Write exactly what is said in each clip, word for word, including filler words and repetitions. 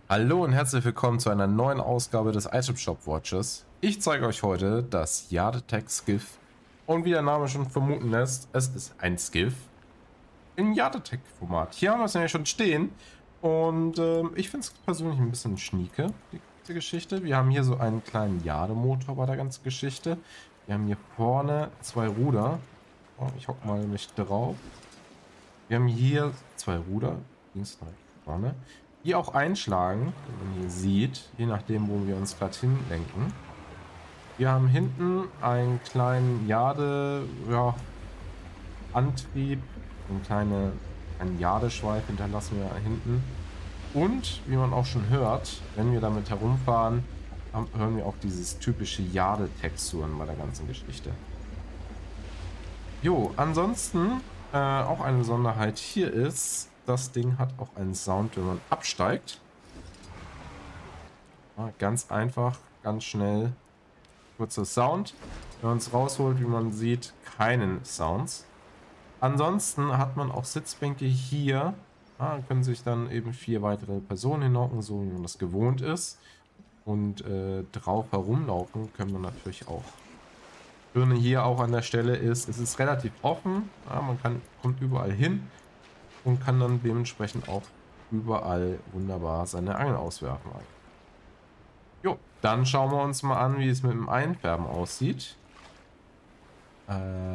Hallo und herzlich willkommen zu einer neuen Ausgabe des Item Shop Watches. Ich zeige euch heute das Yardtech Skiff und wie der Name schon vermuten lässt, es ist ein Skiff im Yardtech Format. Hier haben wir es nämlich schon stehen und ähm, ich finde es persönlich ein bisschen schnieke, die ganze Geschichte. Wir haben hier so einen kleinen Yardemotor bei der ganzen Geschichte. Wir haben hier vorne zwei Ruder. Oh, ich hocke mal mich drauf. Wir haben hier zwei Ruder, links und rechts vorne, die auch einschlagen, wie man hier sieht, je nachdem, wo wir uns gerade hinlenken. Wir haben hinten einen kleinen Jade, ja, Antrieb, einen kleine, einen Jadeschweif hinterlassen wir hinten. Und wie man auch schon hört, wenn wir damit herumfahren, hören wir auch dieses typische Jade-Texturen bei der ganzen Geschichte. Jo, ansonsten äh, auch eine Besonderheit hier ist, das Ding hat auch einen Sound, wenn man absteigt. Ja, ganz einfach, ganz schnell, kurzer Sound. Wenn man es rausholt, wie man sieht, keinen Sounds. Ansonsten hat man auch Sitzbänke hier. Ja, können sich dann eben vier weitere Personen hinhocken, so wie man das gewohnt ist. Und äh, drauf herumlaufen können wir natürlich auch. Schöne hier auch an der Stelle ist, es ist relativ offen. Ja, man kann, kommt überall hin und kann dann dementsprechend auch überall wunderbar seine Angel auswerfen. Jo, dann schauen wir uns mal an, wie es mit dem Einfärben aussieht. Äh,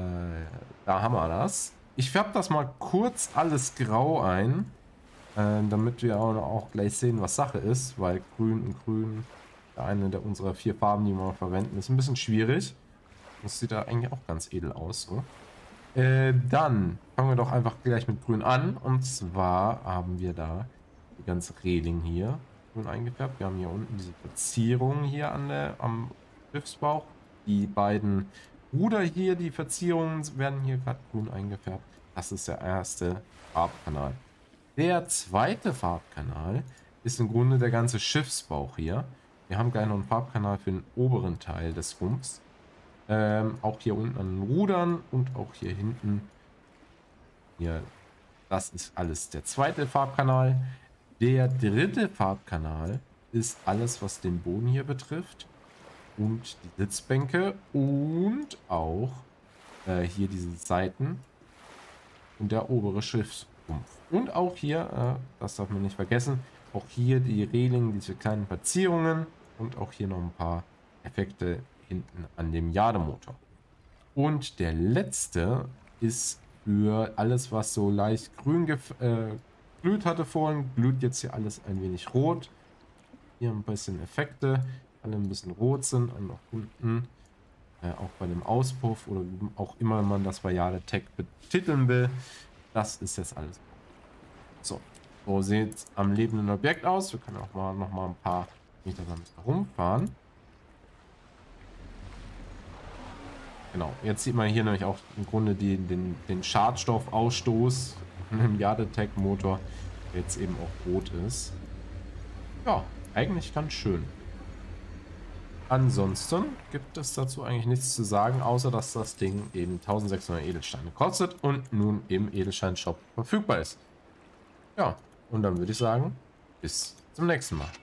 da haben wir das. Ich färbe das mal kurz alles grau ein, äh, damit wir auch, auch gleich sehen, was Sache ist, weil grün und grün, eine der unserer vier Farben, die wir verwenden, ist ein bisschen schwierig. Das sieht da eigentlich auch ganz edel aus, so. Äh, dann fangen wir doch einfach gleich mit grün an. Und zwar haben wir da die ganze Reling hier grün eingefärbt. Wir haben hier unten diese Verzierung hier an der, am Schiffsbauch. Die beiden Ruder hier, die Verzierungen werden hier gerade grün eingefärbt. Das ist der erste Farbkanal. Der zweite Farbkanal ist im Grunde der ganze Schiffsbauch hier. Wir haben gleich noch einen Farbkanal für den oberen Teil des Rumpfs. Ähm, auch hier unten an den Rudern und auch hier hinten. Hier, das ist alles der zweite Farbkanal. Der dritte Farbkanal ist alles, was den Boden hier betrifft. Und die Sitzbänke und auch äh, hier diese Seiten und der obere Schiffsrumpf. Und auch hier, äh, das darf man nicht vergessen, auch hier die Reling, diese kleinen Verzierungen und auch hier noch ein paar Effekte hinten an dem Jademotor. Und der letzte ist für alles, was so leicht grün äh, glüht hatte vorhin, glüht jetzt hier alles ein wenig rot. Hier ein bisschen Effekte, alle ein bisschen rot sind und auch unten, äh, auch bei dem Auspuff oder auch immer man das bei Yardtech betiteln will, das ist jetzt alles. So, so sieht es am lebenden Objekt aus. Wir können auch mal noch mal ein paar Meter damit herumfahren. Genau, jetzt sieht man hier nämlich auch im Grunde die, den, den Schadstoffausstoß von dem Yardtech-Motor, der jetzt eben auch rot ist. Ja, eigentlich ganz schön. Ansonsten gibt es dazu eigentlich nichts zu sagen, außer dass das Ding eben eintausendsechshundert Edelsteine kostet und nun im Edelstein-Shop verfügbar ist. Ja, und dann würde ich sagen, bis zum nächsten Mal.